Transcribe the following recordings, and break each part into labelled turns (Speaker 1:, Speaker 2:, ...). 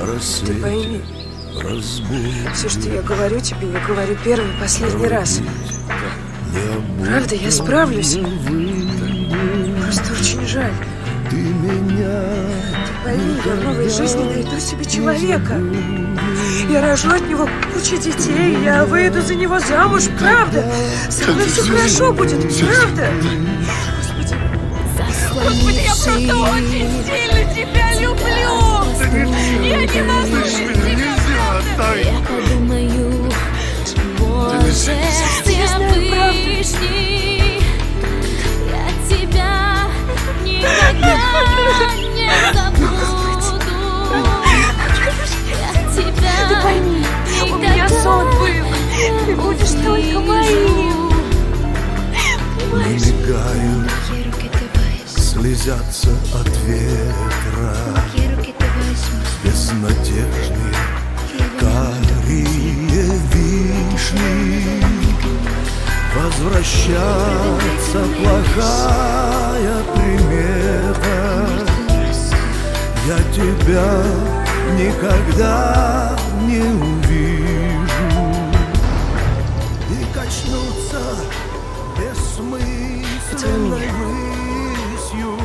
Speaker 1: Ты пойми, все, что я говорю тебе, я говорю первый и последний раз. Правда, я справлюсь. Просто очень жаль. Ты пойми, я в новой жизни найду себе человека. Я рожу от него кучу детей, я выйду за него замуж, правда. Со мной все хорошо будет, правда.
Speaker 2: Господи, я просто очень сильно тебя люблю! Я не могу без тебя, правда! Я подумаю, Боже, Всевышний, я тебя никогда не забуду. Я тебя
Speaker 1: Ты пойми, у меня сон был, ты будешь только моим.
Speaker 3: Мигают, слезятся от ветра безнадежные карие вишни. Возвращаться плохая примета. Я тебя никогда не увижу. И качнуться бессмысленной высью.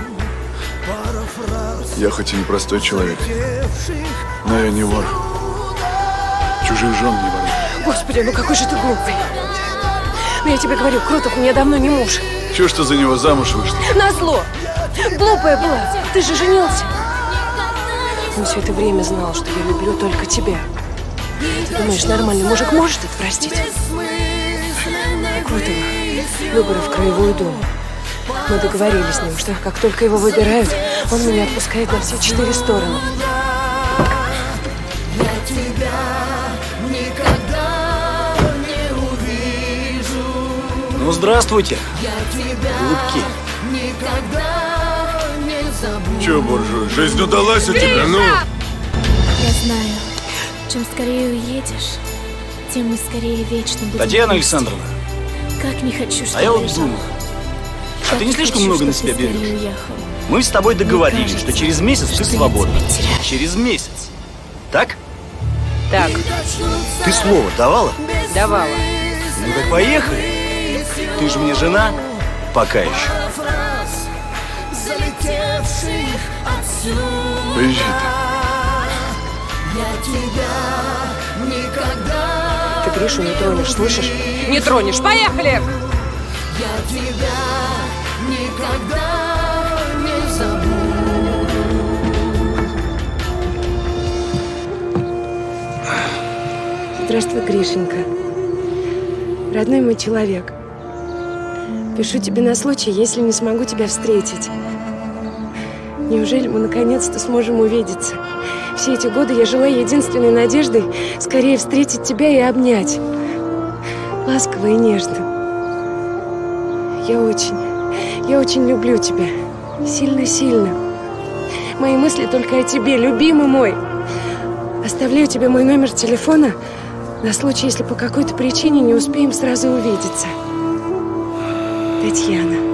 Speaker 4: Я хоть и непростой человек, но я не вор. Чужих жен не ворую.
Speaker 1: Господи, ну какой же ты глупый. Ну я тебе говорю, Крутов мне давно не муж.
Speaker 4: Чего ж ты за него замуж вышла?
Speaker 1: Назло! Глупая была, ты же женился. Он все это время знал, что я люблю только тебя. Ты думаешь, нормальный мужик может это простить? Крутого выборы в краевую думу. Мы договорились с ним, что как только его выбирают, он меня отпускает на все 4 стороны.
Speaker 3: Я тебя никогда не увижу.
Speaker 5: Ну, здравствуйте,
Speaker 3: Голубки. Никогда не забуду.
Speaker 4: Че, буржуй, жизнь удалась у тебя? Ну!
Speaker 2: Я знаю, чем скорее уедешь, тем мы скорее вечно будем
Speaker 5: Татьяна
Speaker 2: вместе.
Speaker 5: Александровна,
Speaker 2: Как не хочу, чтобы
Speaker 5: а я вот
Speaker 2: уезжал.
Speaker 5: думаю, а
Speaker 2: Как
Speaker 5: ты не слишком
Speaker 2: хочу,
Speaker 5: много на
Speaker 2: чтоб
Speaker 5: себя
Speaker 2: ты скорее
Speaker 5: берешь?
Speaker 2: уехал.
Speaker 5: Мы с тобой договорились,
Speaker 2: кажется,
Speaker 5: что через месяц ты
Speaker 2: что я
Speaker 5: свободна.
Speaker 2: тебя теряю.
Speaker 5: Через месяц. Так?
Speaker 1: Так,
Speaker 5: Ты слово давала?
Speaker 1: давала.
Speaker 5: Ну так поехали. Ты же мне жена? Пока еще.
Speaker 4: Поезжай
Speaker 3: Я тебя никогда.
Speaker 1: Ты Гришу не тронешь, слышишь? Не тронешь, поехали!
Speaker 3: Я тебя никогда не забуду.
Speaker 1: Здравствуй, Гришенька. Родной мой человек. Пишу тебе на случай, если не смогу тебя встретить. Неужели мы наконец-то сможем увидеться? Все эти годы я жила единственной надеждой скорее встретить тебя и обнять. Ласково и нежно. Я очень люблю тебя. Сильно-сильно. Мои мысли только о тебе, любимый мой. Оставляю тебе мой номер телефона на случай, если по какой-то причине не успеем сразу увидеться. Татьяна.